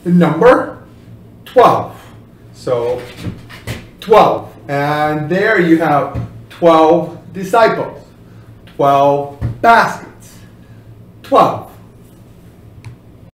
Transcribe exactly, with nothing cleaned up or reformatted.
number twelve. So twelve. And there you have twelve disciples, twelve baskets, twelve.